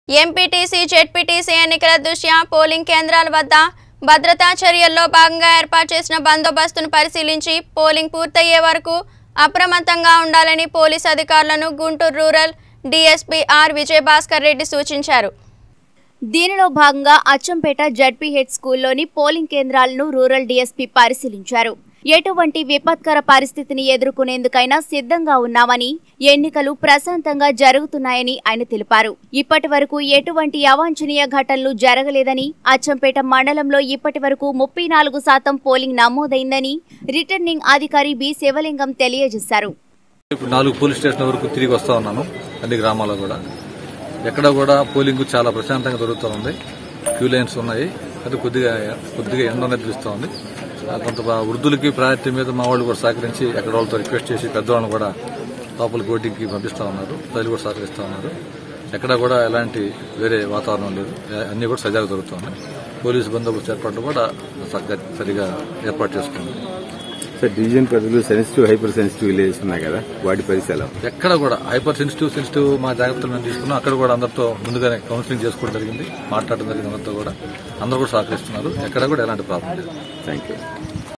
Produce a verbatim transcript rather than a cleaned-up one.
MPTC ZPTC ఎన్నికల దృష్ట్యా polling కేంద్రాల వద్ద భద్రతా చర్యల్లో భాగంగా ఏర్పాటు చేసిన బందోబస్తును పరిశీలించి పోలింగ్ పూర్తయ్యే వరకు అప్రమత్తంగా ఉండాలని పోలీస్ అధికారులను Guntur rural DSP R Vijayabhaskar Reddy సూచించారు. దీనిలో భాగంగా అచ్చంపేట జడ్పీహెచ్ స్కూల్లోని పోలింగ్ కేంద్రాలను రూరల్ డీఎస్పీ పరిశీలించారు. ఎటువంటి విపత్కర పరిస్థితిని ఎదుర్కొనేందుకైనా సిద్ధంగా ఉన్నామని, ఎన్నికలు ప్రశాంతంగా జరుగుతున్నాయని ఆయన తెలిపారు. ఇప్పటి వరకు ఎటువంటి అవాంఛనీయ ఘటనలు జరగలేదని, అచ్చంపేట మండలంలో ఇప్పటి వరకు ముప్పై నాలుగు శాతం పోలింగ్ నమోదైందని రిటర్నింగ్ అధికారి బి శివలింగం తెలియజేశారు. ఇప్పుడు నాలుగు పోలీస్ స్టేషన్ వరకు తిరిగి వస్తా ఉన్నాను. అన్ని గ్రామాల్లో కూడా ఎక్కడ కూడా పోలింగ్ చాలా ప్రశాంతంగా జరుగుతూ ఉంది. క్యూ లైన్స్ ఉన్నాయి. అది కొద్దిగా కొద్దిగా ఎండ నిద్రిస్తూ ఉంది. కొంత వృద్ధులకి ప్రయారిటీ మీద మా వాళ్ళు కూడా సహకరించి ఎక్కడ వాళ్ళతో రిక్వెస్ట్ చేసి పెద్దవాళ్ళని కూడా లోపలికి ఓటింగ్కి పంపిస్తా ఉన్నారు. ప్రజలు కూడా సహకరిస్తూ ఉన్నారు. ఎక్కడ కూడా ఎలాంటి వేరే వాతావరణం లేదు. అన్ని కూడా సజాగా జరుగుతున్నాయి. పోలీసు బందోబస్తు ఏర్పాట్లు కూడా సరిగా ఏర్పాటు చేసుకున్నాం. సార్, డివిజన్ పరిధిలో సెన్సిటివ్ హైపర్ సెన్సిటివ్ విలేజెస్ ఉన్నాయి కదా, వాటి పరిస్థితి ఎక్కడ కూడా హైపర్ సెన్సిటివ్ సెన్సిటివ్ మా జాగ్రత్తలు మేము తీసుకున్నాం. అక్కడ కూడా అందరితో ముందుగానే కౌన్సిలింగ్ చేసుకోవడం జరిగింది, మాట్లాడడం జరిగింది. అందరితో కూడా అందరూ కూడా సహకరిస్తున్నారు. ఎక్కడ కూడా ఎలాంటి ప్రాబ్లం లేదు. Thank you.